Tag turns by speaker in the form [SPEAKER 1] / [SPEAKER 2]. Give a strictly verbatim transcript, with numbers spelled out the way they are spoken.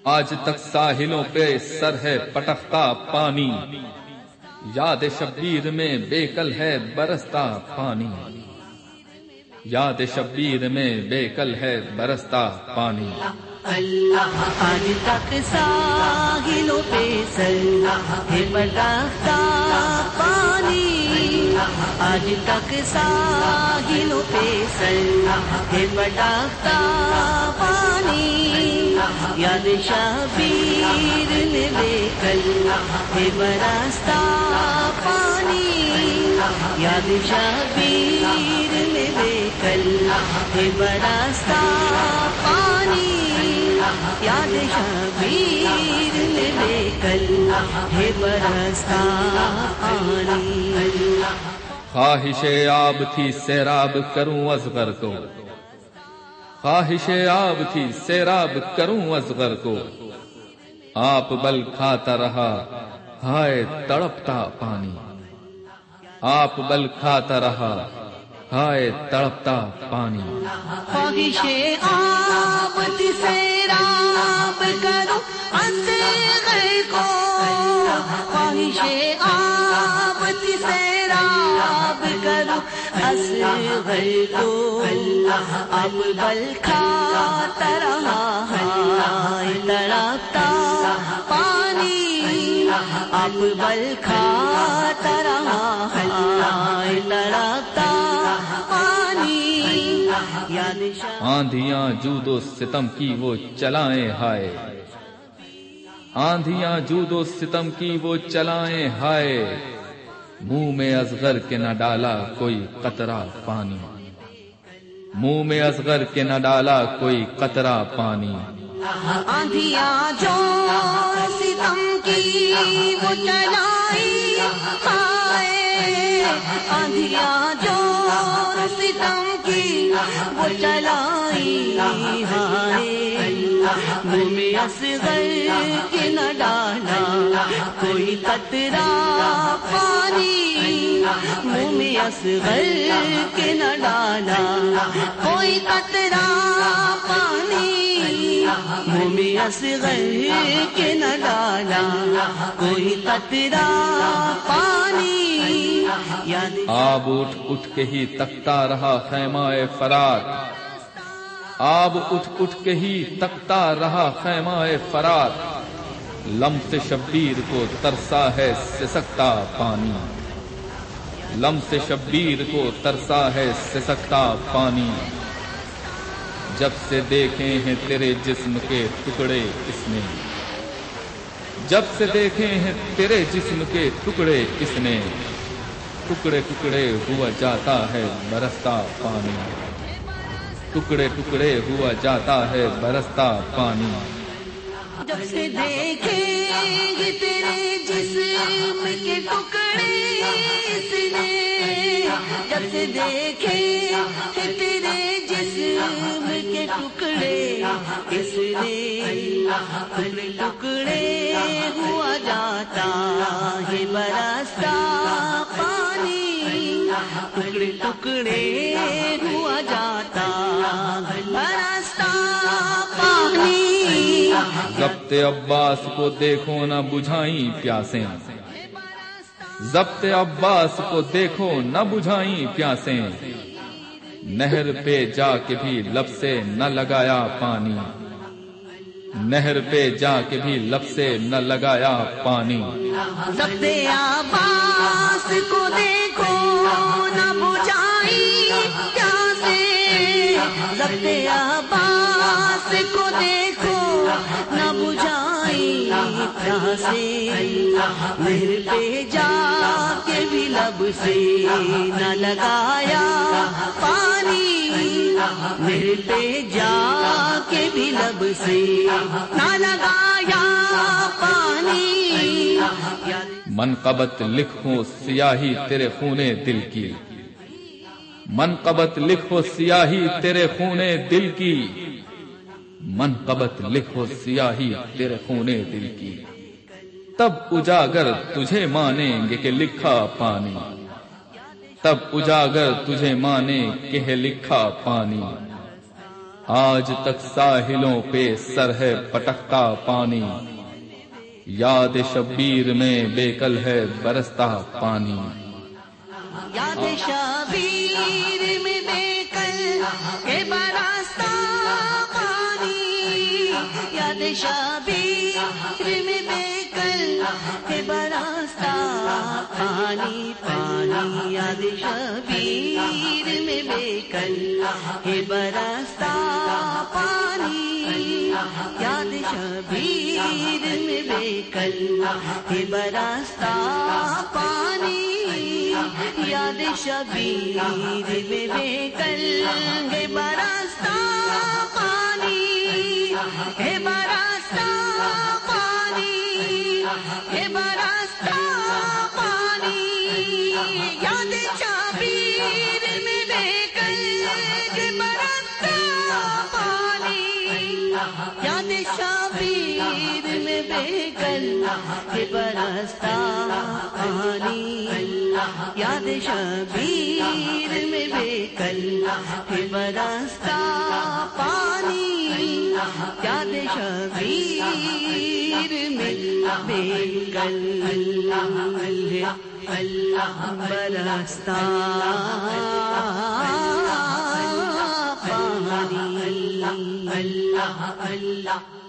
[SPEAKER 1] آج تک ساحلوں پہ سر ہے پٹکتا پانی، یاد شبیر میں بے کل ہے برستا پانی، یاد شبیر میں بے کل ہے برستا پانی۔
[SPEAKER 2] اللہ آج تک ساحلوں پہ سر ہے پٹکتا پانی، آج تک ساحلوں پہ سر ہے پٹکتا پانی، یاد شبیر میں بے کل ہے برستا پانی، یاد شبیر میں بے کل ہے برستا پانی، یاد شبیر میں بے کل ہے برستا پانی۔
[SPEAKER 1] خواہش آب تھی سیراب کروں اصغر کو، خواہش آب تھی سیراب کروں اصغر کو، آپ بل کھاتا رہا ہائے تڑپتا پانی، آپ بل کھاتا رہا ہائے تڑپتا پانی۔
[SPEAKER 2] خواہش آب تھی سیراب کروں اصغر کو، خواہش آب تھی سیراب کروں اصغر کو، اب بل کھاتا رہا ہے تڑپتا پانی، اب بل کھاتا رہا ہے تڑپتا پانی، یاد
[SPEAKER 1] آندھیاں جود و ستم کی وہ چلائیں ہائے، آندھیاں جود و ستم کی وہ چلائیں ہائے، منہ میں اصغر کے نہ ڈالا کوئی قطرہ پانی، منہ میں اصغر کے نہ ڈالا کوئی قطرہ پانی۔
[SPEAKER 2] آندھیاں جو ستم کی وہ چلائی ہائے، آندھیاں جو ستم کی وہ چلائی ہائے، منہ میں اصغر کے نہ ڈالا کوئی قطرہ پانی، منہ میں اصغر کے نہ ڈالا کوئی قطرہ پانی، منہ میں اصغر کے نہ ڈالا کوئی قطرہ پانی،
[SPEAKER 1] آب اٹھ اٹھ کے ہی تکتا رہا خیمہ فرات، آب اٹھ اٹھ کے ہی تکتا رہا خیمہ فرات، لمس شبیر کو ترسا ہے سسکتا پانی، لمس شبیر کو ترسا ہے سسکتا پانی، جب سے دیکھے ہیں تیرے جسم کے ٹکڑے اس نے، جب سے دیکھے ہیں تیرے جسم کے ٹکڑے اس نے، ٹکڑے ٹکڑے ہوا جاتا ہے برستا پانی، ٹکڑے ٹکڑے ہوا جاتا ہے برستا پانی۔
[SPEAKER 2] جب سے دیکھیں گے تیرے جسم کے ٹکڑے اس نے، جب سے دیکھیں گے تیرے جسم کے ٹکڑے اس نے، ٹکڑے ٹکڑے ہوا جاتا ہے برستا پانی، ٹکڑے ٹکڑے ہوا جاتا ہے برستا پانی۔
[SPEAKER 1] ضبط عباس کو دیکھو نہ بجھائیں پیاسیں، ضبط عباس کو دیکھو نہ بجھائیں پیاسیں، نہر پہ جا کے بھی لب سے نہ لگایا پانی، نہر پہ جا کے بھی لب سے نہ لگایا پانی۔
[SPEAKER 2] ضبط عباس کو دیکھو نہ بجھائیں پیاسیں، ضبط عباس کو دیکھو نہ بجھائیں پیاسیں، نہر پہ جا کے بھی لب سے نہ لگایا پانی، نہر پہ جا کے بھی لب سے نہ لگایا پانی۔
[SPEAKER 1] منقبت لکھو سیاہی تیرے خونے دل کی، منقبت لکھو سیاہی تیرے خونے دل کی، منقبت لکھو سیاہی تیرے خونے دل کی، تب اجاگر تجھے مانیں گے کہ لکھا پانی، تب اجاگر تجھے مانے کہ ہے لکھا پانی۔ آج تک ساحلوں پہ سر ہے پٹکتا پانی، یاد شبیر میں بے کل ہے برستا پانی۔
[SPEAKER 2] یاد شبیر میں بے کل ہے برستا پانی، یاد شبیر میں بے کل ہے برستا پانی پانی، یاد شبیر میں بے کل ہے برستا پانی، یاد شبیر میں بے کل ہے برستا پانی، یاد شبیر میں بے کل ہے برستا پانی، ہے برستا پانی، ہے برستا پانی، یاد شبیر میں بے کل ہے برستا پانی، یاد شبیر میں بے کل ہے برستا پانی، یاد شبیر میں بے کل ہے برستا پانی، یاد شبیر میں بے کل ہے برستا پانی۔ اللہ اللہ